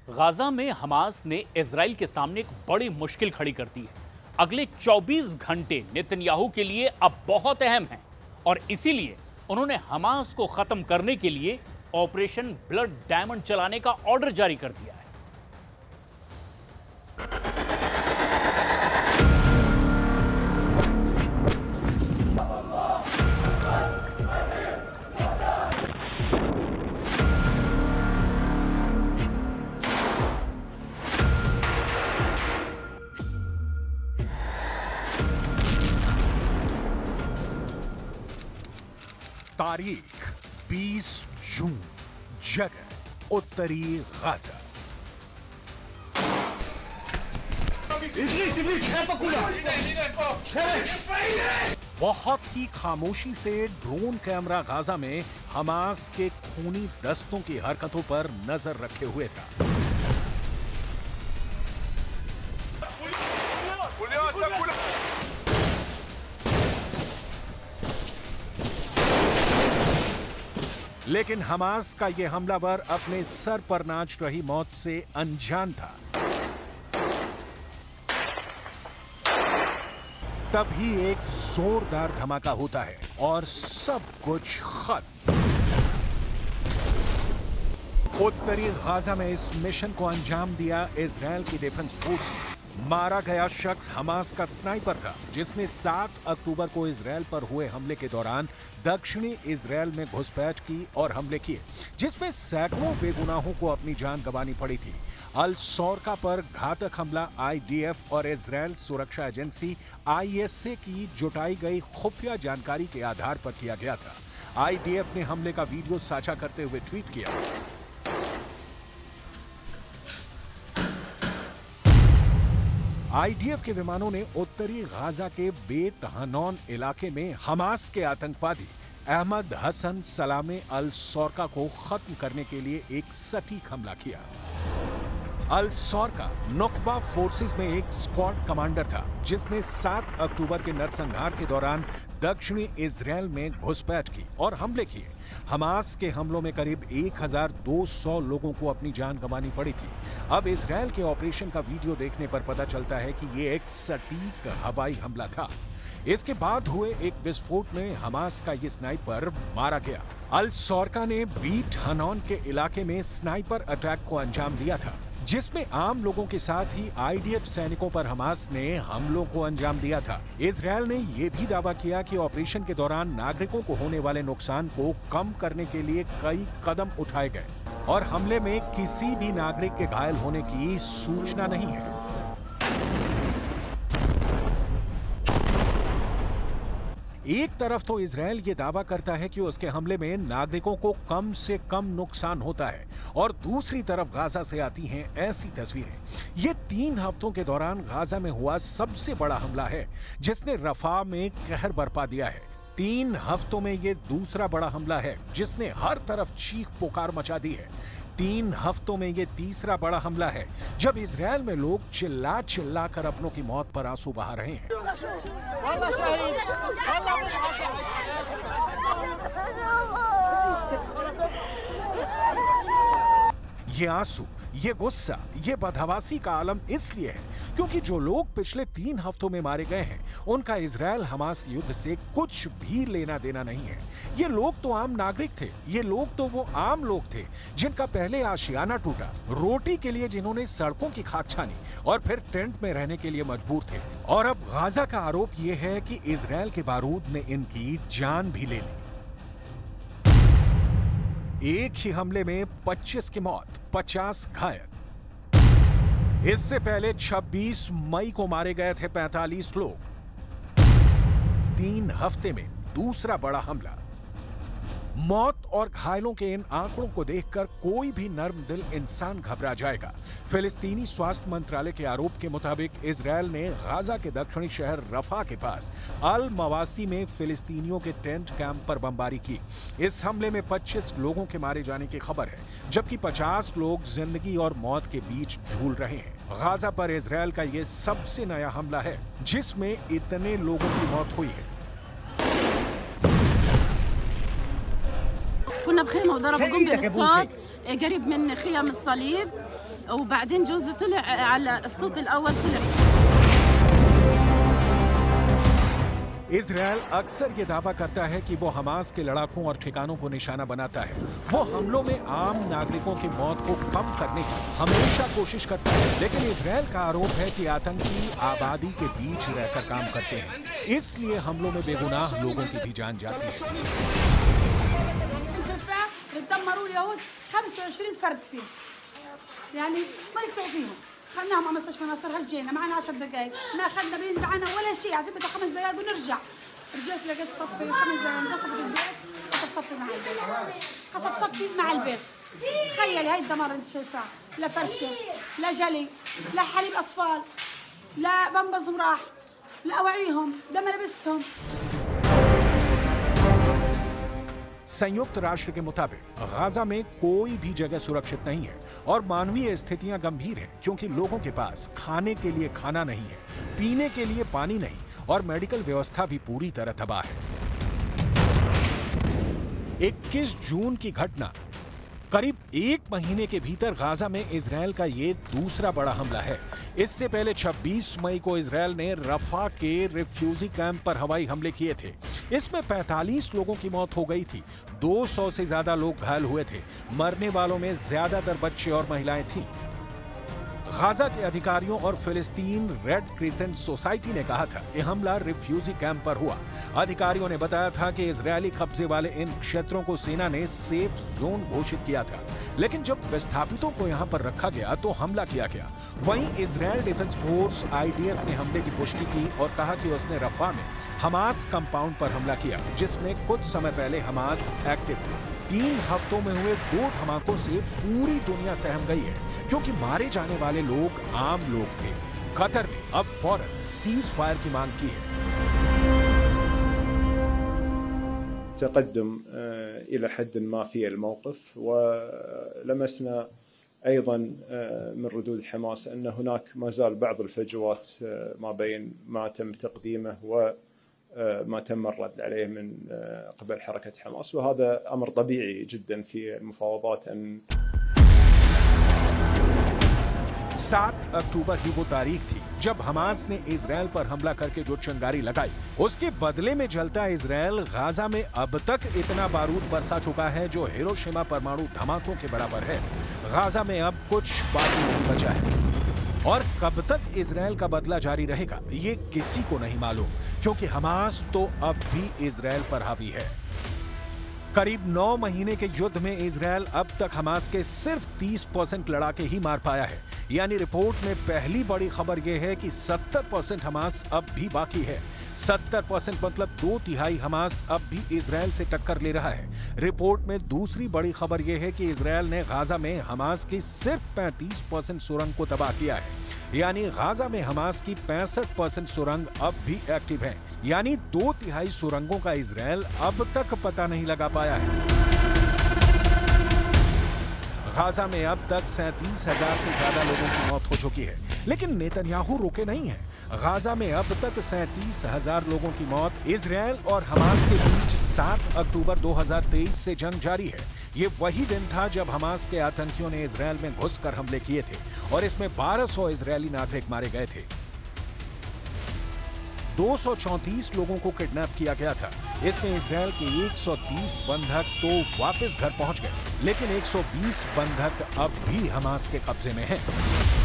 Gaza में Hamas ने Israel के सामने एक बड़ी मुश्किल खड़ी कर दी है। अगले 24 घंटे नेतन्याहू के लिए अब बहुत अहम हैं और इसीलिए उन्होंने हमास को खत्म करने के लिए ऑपरेशन ब्लड डायमंड चलाने का ऑर्डर जारी कर दिया है। तारीख 20 जून, जगह उत्तरी गाजा। बहुत ही खामोशी से ड्रोन कैमरा गाजा में हमास के खूनी दस्तों की हरकतों पर नजर रखे हुए था। लेकिन हमास का यह हमलावर अपने सर पर नाच रही मौत से अनजान था। तभी एक जोरदार धमाका होता है और सब कुछ खत्म। उत्तरी गाजा में इस मिशन को अंजाम दिया इजराइल की डिफेंस फोर्स। मारा गया शख्स हमास का स्नाइपर था, जिसने 7 अक्टूबर को इजराइल पर हुए हमले के दौरान दक्षिणी इजराइल में घुसपैठ की और हमले किए, जिसमें सैकड़ों बेगुनाहों को अपनी जान गंवानी पड़ी थी। अल सौरका पर घातक हमला आईडीएफ और इजराइल सुरक्षा एजेंसी आईएसए की जुटाई गई खुफिया जानकारी के आधार पर किया गया था। आईडीएफ ने हमले का वीडियो साझा करते हुए ट्वीट किया, आईडीएफ के विमानों ने उत्तरी गाजा के बेत हनौन इलाके में हमास के आतंकवादी अहमद हसन सलामे अल सौरका को खत्म करने के लिए एक सटीक हमला किया। अल सौरका नुकबा फोर्सेस में एक स्क्वाड कमांडर था, जिसने 7 अक्टूबर के नरसंहार के दौरान दक्षिणी इजराइल में घुसपैठ की और हमले किए। हमास के हमलों में करीब 1200 लोगों को अपनी जान गंवानी पड़ी थी। अब इजराइल के ऑपरेशन का वीडियो देखने पर पता चलता है कि ये एक सटीक हवाई हमला था। इसके बाद हुए एक विस्फोट में हमास का ये स्नाइपर मारा गया। अल सौरका ने बीट हनौन के इलाके में स्नाइपर अटैक को अंजाम दिया था, जिसमें आम लोगों के साथ ही आईडीएफ सैनिकों पर हमास ने हमलों को अंजाम दिया था। इजराइल ने यह भी दावा किया कि ऑपरेशन के दौरान नागरिकों को होने वाले नुकसान को कम करने के लिए कई कदम उठाए गए और हमले में किसी भी नागरिक के घायल होने की सूचना नहीं है। एक तरफ तो इजराइल ये दावा करता है कि उसके हमले में नागरिकों को कम से कम नुकसान होता है और दूसरी तरफ गाजा से आती हैं ऐसी तस्वीरें। ये 3 हफ्तों के दौरान गाजा में हुआ सबसे बड़ा हमला है, जिसने रफा में कहर बरपा दिया है। 3 हफ्तों में ये दूसरा बड़ा हमला है, जिसने हर तरफ चीख पुकार मचा दी है। 3 हफ्तों में ये तीसरा बड़ा हमला है, जब इजराइल में लोग चिल्ला चिल्ला कर अपनों की मौत पर आंसू बहा रहे हैं। ये आंसू, ये गुस्सा, ये बदहवासी का आलम इसलिए है क्योंकि जो लोग पिछले 3 हफ्तों में मारे गए हैं, उनका इजराइल हमास युद्ध से कुछ भी लेना देना नहीं है। ये लोग तो आम नागरिक थे, ये लोग तो वो आम लोग थे जिनका पहले आशियाना टूटा, रोटी के लिए जिन्होंने सड़कों की खाक छानी और फिर टेंट में रहने के लिए मजबूर थे। और अब गाजा का आरोप ये है कि इजराइल के बारूद ने इनकी जान भी ले ली। एक ही हमले में 25 की मौत, 50 घायल। इससे पहले 26 मई को मारे गए थे 45 लोग। 3 हफ्ते में दूसरा बड़ा हमला। मौत और घायलों के इन आंकड़ों को देखकर कोई भी नर्म दिल इंसान घबरा जाएगा। फिलिस्तीनी स्वास्थ्य मंत्रालय के आरोप के मुताबिक इजराइल ने गाजा के दक्षिणी शहर रफा के पास अल मवासी में फिलिस्तीनियों के टेंट कैंप पर बमबारी की। इस हमले में 25 लोगों के मारे जाने की खबर है, जबकि 50 लोग जिंदगी और मौत के बीच झूल रहे हैं। गाजा पर इजराइल का यह सबसे नया हमला है जिसमें इतने लोगों की मौत हुई है। كنا بخيمة وضربوا قنبلة صوت قريب من خيام الصليب، وبعدين جوزي طلع على الصوت الأول طلع. इजरायल अक्सर ये दावा करता है कि वो हमास के लड़ाकों और ठिकानों को निशाना बनाता है। वो हमलों में आम नागरिकों की मौत को कम करने की हमेशा कोशिश करता है, लेकिन इजरायल का आरोप है कि आतंकी आबादी के बीच रहकर काम करते हैं, इसलिए हमलों में बेगुनाह लोगों की भी जान जाती है। دمروا اليهود 25 فرد فيه، يعني ما يقطعوا فيهم. خلناهم على مستشفى نصر، هجينا معنا 10 دقائق، ما اخذنا بين معنا ولا شيء، عزبنا 5 دقائق ونرجع. رجعت لقيت صفي 5 دقائق انقصفت البيت، قصف صفي مع البيت، قصف صفي مع البيت. تخيلي هاي الدمار انت شايفاه، لا فرشه، لا جلي، لا حليب اطفال، لا بنبزهم راح، لا اواعيهم، لا ملابسهم. संयुक्त राष्ट्र के मुताबिक गाजा में कोई भी जगह सुरक्षित नहीं है और मानवीय स्थितियां गंभीर हैं, क्योंकि लोगों के पास खाने के लिए खाना नहीं है, पीने के लिए पानी नहीं और मेडिकल व्यवस्था भी पूरी तरह तबाह है। 21 जून की घटना, करीब 1 महीने के भीतर गाजा में इजरायल का ये दूसरा बड़ा हमला है। इससे पहले 26 मई को इजरायल ने रफा के रिफ्यूजी कैंप पर हवाई हमले किए थे। इसमें 45 लोगों की मौत हो गई थी, 200 से ज्यादा लोग घायल हुए थे। मरने वालों में ज्यादातर बच्चे और महिलाएं थीं। गाजा के अधिकारियों और फिलिस्तीन रेड क्रिसेंट सोसाइटी ने कहा था कि हमला रिफ्यूजी कैंप पर हुआ। अधिकारियों ने बताया था कि इजरायली कब्जे वाले इन क्षेत्रों को सेना ने सेफ जोन घोषित किया था, लेकिन जब विस्थापितों को यहां पर रखा गया तो हमला किया गया। वहीं इजरायल डिफेंस फोर्स IDF ने हमले की पुष्टि की और कहा कि उसने रफा में हमास कंपाउंड पर हमला किया, जिसमें कुछ समय पहले हमास एक्टिव थे। 3 हफ्तों में हुए 2 धमाकों से पूरी दुनिया सहम गई है, क्योंकि मारे जाने वाले लोग आम लोग थे। कतर ने अब फौरन सीज फायर की मांग की है। تقدم إلى حد ما في الموقف، ولمسنا أيضا من ردود حماس أن هناك ما زال بعض الفجوات ما بين ما تم تقديمه وما تم الرد عليه من قبل حركة حماس، وهذا أمر طبيعي جدا في المفاوضات أن 7 अक्टूबर की वो तारीख थी जब हमास ने इजरायल पर हमला करके जो चिंगारी लगाई, उसके बदले में जलता इजरायल गाजा में अब तक इतना बारूद बरसा चुका है जो हिरोशिमा परमाणु धमाकों के बराबर है। गाजा में अब कुछ बाकी नहीं बचा है और कब तक इजरायल का बदला जारी रहेगा ये किसी को नहीं मालूम, क्योंकि हमास तो अब भी इजरायल पर हावी है। करीब 9 महीने के युद्ध में इजरायल अब तक हमास के सिर्फ 30% लड़ाके ही मार पाया है। यानी रिपोर्ट में पहली बड़ी खबर यह है कि 70% हमास अब भी बाकी है। 70% मतलब 2/3 हमास अब भी इजरायल से टक्कर ले रहा है। रिपोर्ट में दूसरी बड़ी खबर यह है कि इजरायल ने गाजा में हमास की सिर्फ 35% सुरंग को तबाह किया है। यानी गाजा में हमास की 65% सुरंग अब भी एक्टिव है। यानी 2/3 सुरंगों का इजरायल अब तक पता नहीं लगा पाया है। गाजा में अब तक 37,000 से ज्यादा लोगों की मौत हो चुकी है, लेकिन नेतन्याहू रुके नहीं हैं। गाजा में अब तक 37,000 लोगों की मौत। इजरायल और हमास के बीच 7 अक्टूबर 2023 से जंग जारी है। ये वही दिन था जब हमास के आतंकियों ने इजरायल में घुसकर हमले किए थे और इसमें 1200 इजरायली नागरिक मारे गए थे। 234 लोगों को किडनैप किया गया था। इसमें इजरायल के 130 बंधक तो वापस घर पहुंच गए, लेकिन 120 बंधक अब भी हमास के कब्जे में हैं।